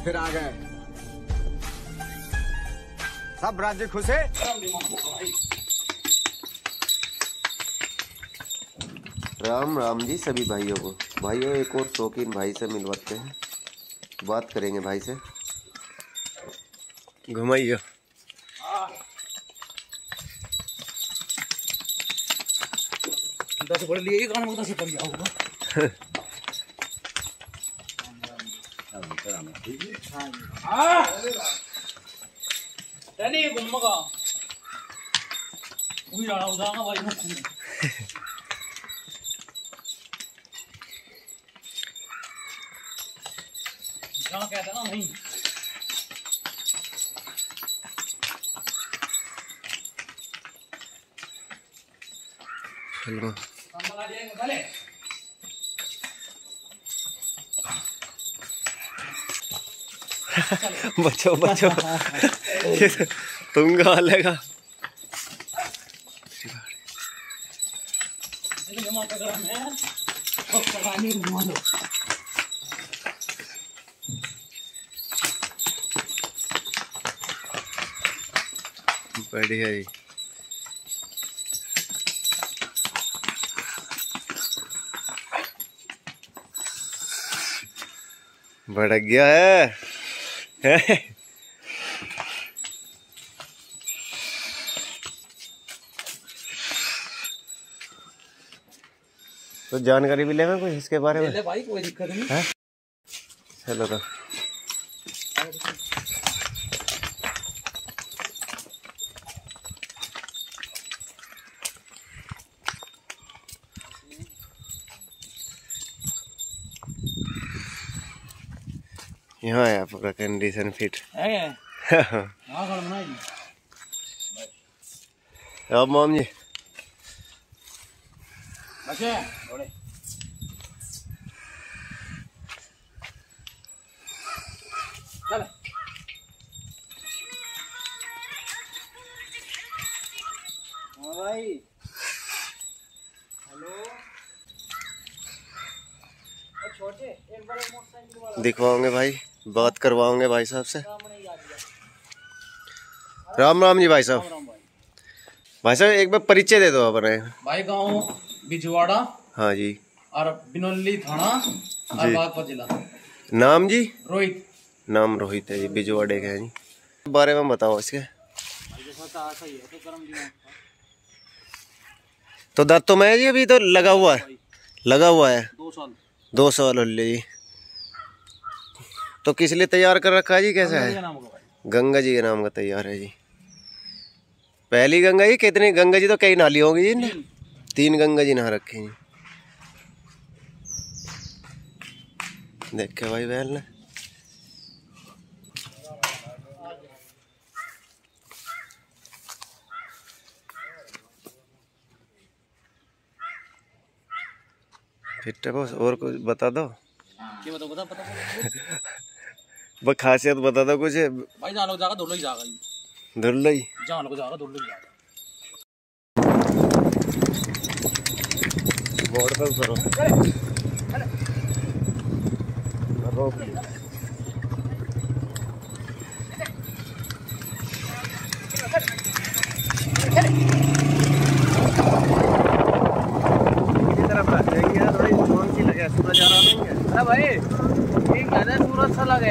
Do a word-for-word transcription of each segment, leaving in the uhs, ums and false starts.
फिर आ गए। सब राज्य खुश है। राम राम जी सभी भाइयों को। भाइयों एक और शौकीन भाई से मिलवाते हैं, बात करेंगे भाई से। घुमाइए। दस पढ़ लिए काम दस पढ़ गया होगा। हाँ नहीं घूमगा वही रहा उदागा भाई मुख में क्या कहता ना नहीं चलो बचो बचो तुम कहाँ लेगा। बढ़िया जी। भड़क गया है, है? तो जानकारी भी लेना कुछ इसके बारे में। ले भाई कोई दिक्कत नहीं है। चलो तो यहाँ है आपका कंडीशन फिट है। हाँ घर बनाई अब माम जी बचे थोड़े चल हाँ भाई हेलो छोटे एक बार मोटरसाइकिल वाला दिखवाओगे भाई, बात करवाओगे भाई साहब से। राम राम जी भाई साहब। भाई साहब एक बार परिचय दे दो अपने। भाई गाँव बिजवाड़ा। हाँ जी। और बिनोली थाना और बागपत जिला। नाम जी? रोहित। नाम रोहित है जी, बिजवाड़े के हैं जी। बारे में बताओ इसके। तो दांत तो मैं जी अभी तो लगा हुआ है, लगा हुआ है दो साल दो साल हो जी। तो किस लिए तैयार कर रखा है जी? कैसा है? गंगा जी के नाम का तैयार है जी। पहली गंगा जी कितनी? गंगा जी तो कई नाली होगी जी ने? तीन गंगा जी नहा रखे हैं। देखे भाई बैल ने फिट बस। और कुछ बता दो। क्या बताओ बता पता बस खासियत बता दो कुछ। भाई जहाँ लोग जाएगा धुल ही जाएगा जी। धुल ही जहाँ लोग जाएगा धुल ही जाएगा। बोर्ड पर करो। सूरज आ रहा है। अरे भाई ठीक है ना, सूरज सा लगे।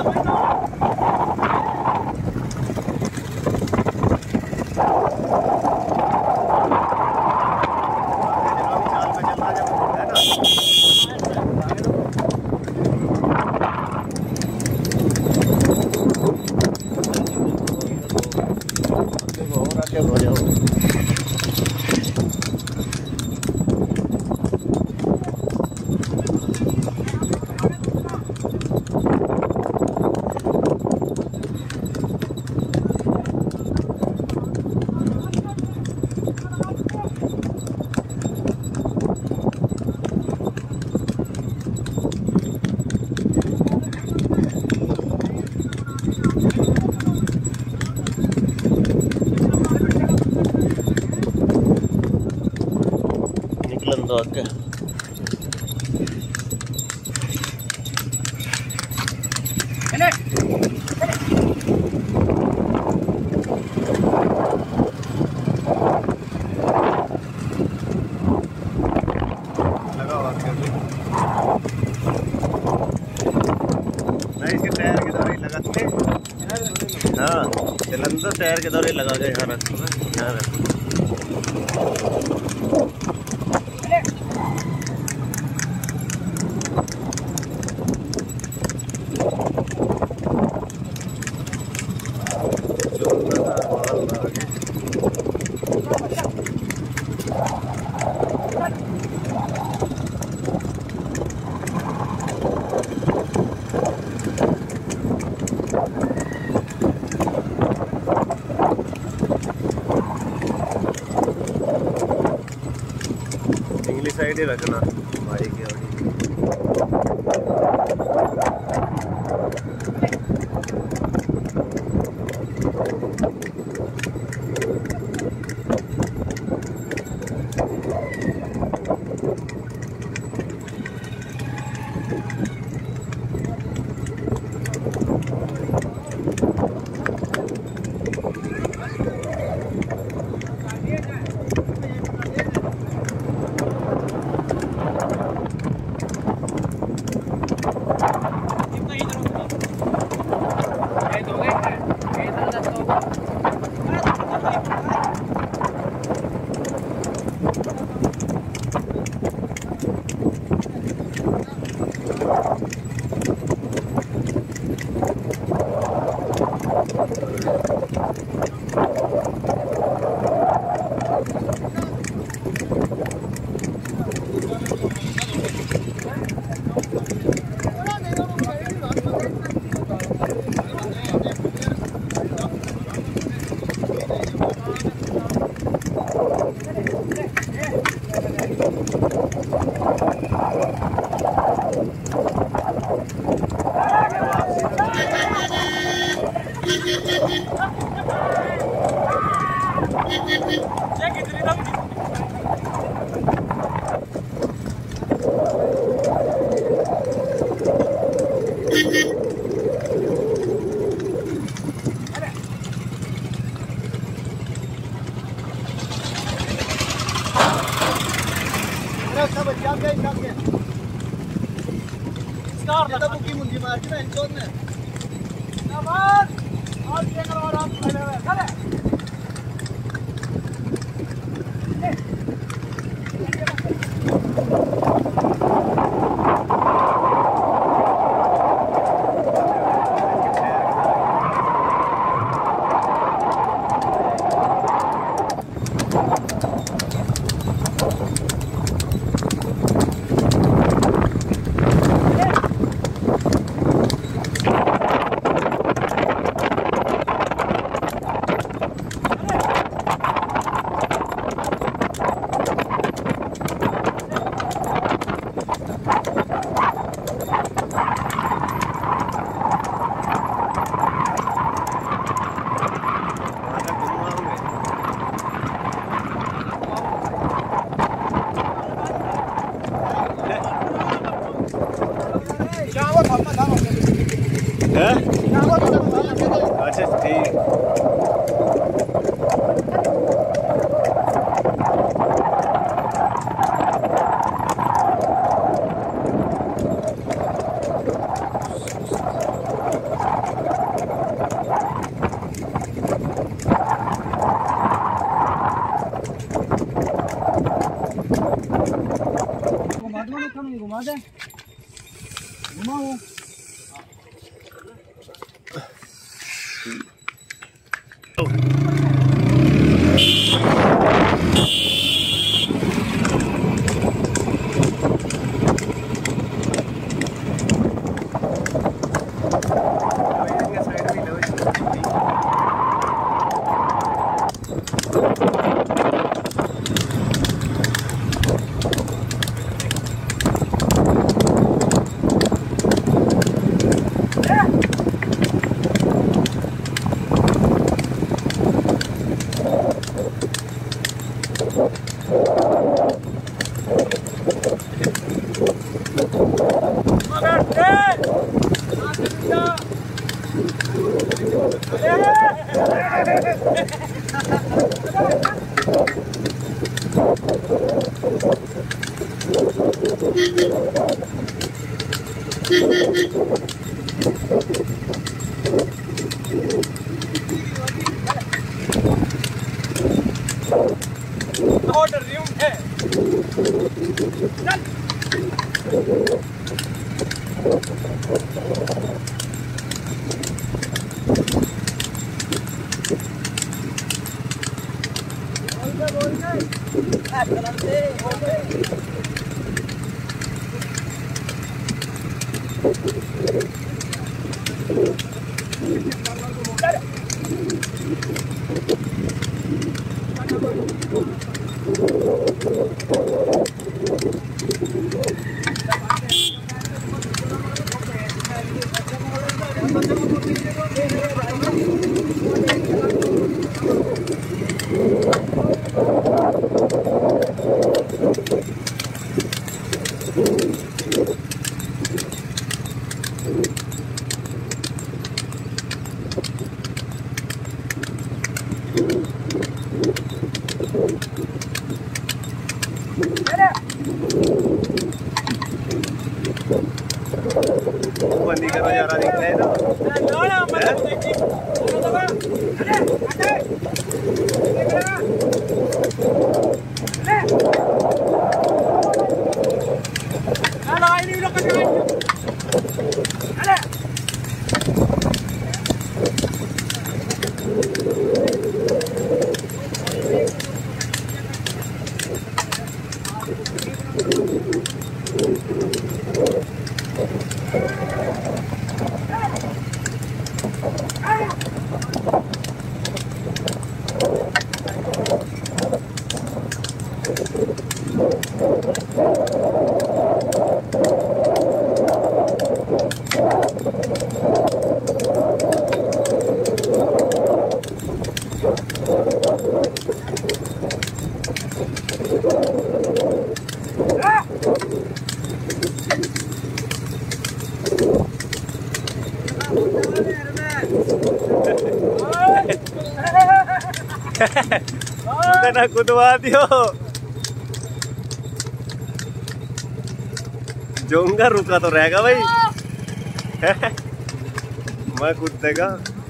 दो आके है टायर के दौरे लगा गए। यहाँ रख यहाँ रख इंग्लिश साइड ही रखना भाई की गाड़ी। अच्छा ठीक। घुमा दे घुमाओ बंदी का नजारा दिख रहा है ना। ना कुदवा दियो जोंगा रुका तो रहेगा भाई। मैं कूद देगा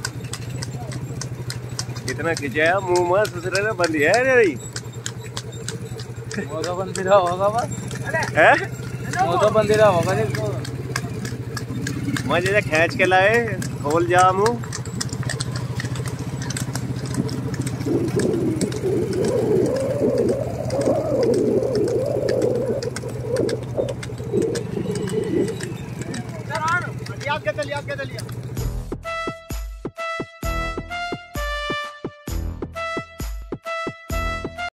कितना खिंचाया मुंह में सुसरे ने बंदी है नहीं वो तो बंदी रहा होगा बस है वो तो बंदी रहा होगा जिसको मैं जैसे खींच के लाए खोल जा मुंह। आगे चलिए आगे चलिए